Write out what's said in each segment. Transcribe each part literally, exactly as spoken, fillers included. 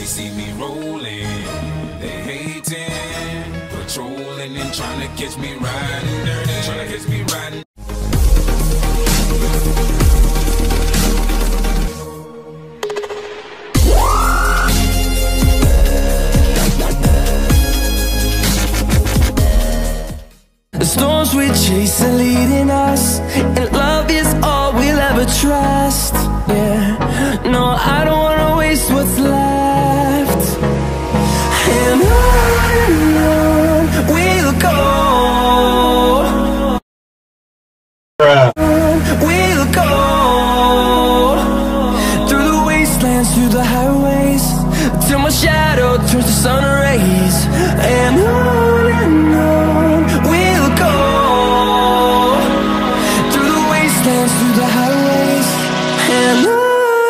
they see me rolling, they hating, patrolling and trying to catch me riding dirty, trying to catch me riding. The storms we chase are leading us, and love is all we'll ever trust. Yeah, no, I don't wanna waste what's left. And on and on we'll go. We'll go through the wastelands, through the highways, till my shadow turns to sun rays. And on and on we'll go through the wastelands, through the highways, and on.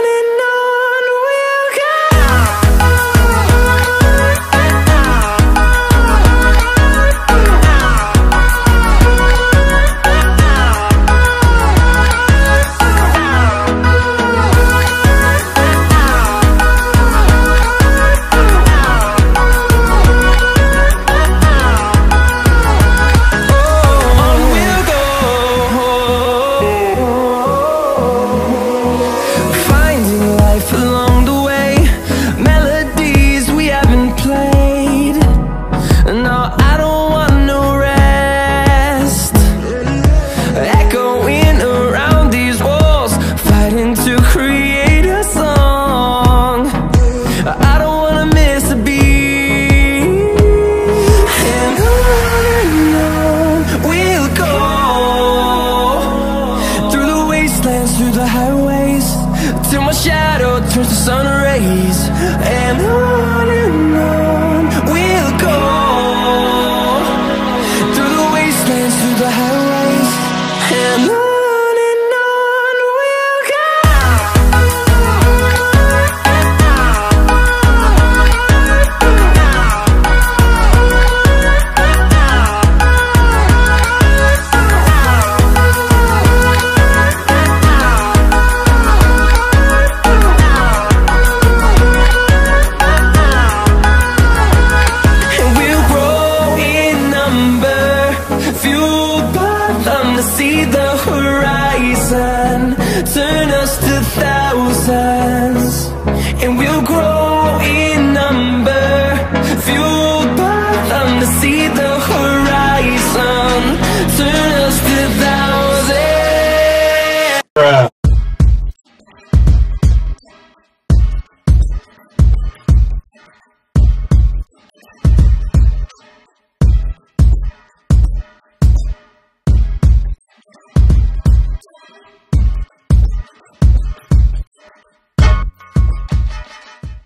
Through the highways, till my shadow turns to sun rays. And on and on we'll go through the wastelands, through the highways, and on. See the horizon turn us to thousands, and we'll grow in number, fueled by them to see the horizon turn us to thousands.